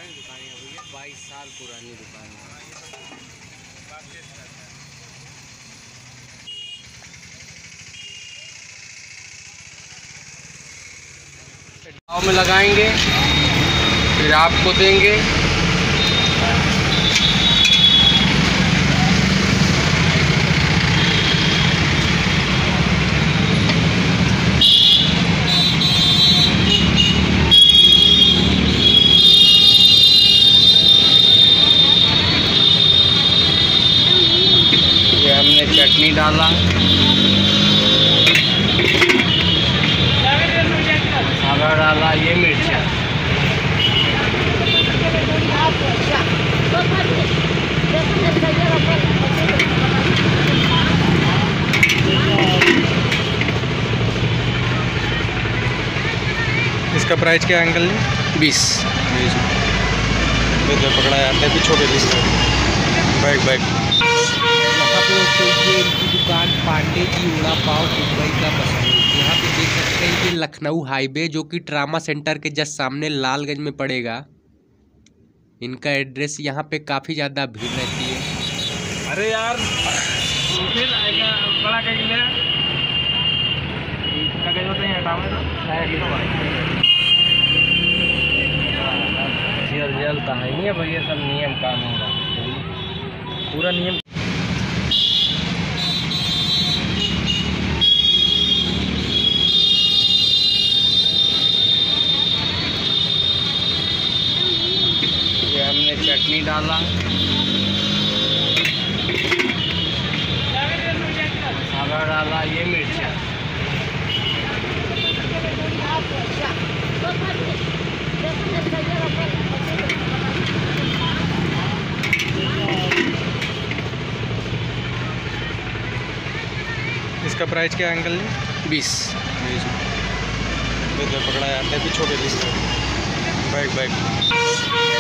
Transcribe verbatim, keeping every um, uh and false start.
पुरानी दुकान है भैया, बाईस साल पुरानी दुकान है। गाँव में लगाएंगे फिर आपको देंगे। ये हमने चटनी डाला, मसाला डाला, ये मिर्चा। इसका प्राइस क्या है अंकल जी? बीस बीस रुपये पकड़ा जाता है पीछे के बीस बैग बैग। यहाँ पे ये इनकी दुकान पांडे जी वड़ा पाव मुंबई का मशहूर। यहाँ पे देख सकते हैं कि लखनऊ हाईवे जो कि ट्रामा सेंटर के जस्ट सामने लालगंज में पड़ेगा। इनका एड्रेस यहाँ पे काफ़ी ज़्यादा भीड़ रहती है। अरे यार फिर आएगा बड़ा क्या किले क्या क्या होते हैं जल जलता है नहीं भैया, सब नियम काम हो रहा है पूरा नियम। ये हमने चटनी डाला, मसाला डाला, ये मिर्चा। इसका प्राइस क्या है अंकल जी? बीस बीस रुपये पकड़ा जाता है पीछे के बीस बैग बैग।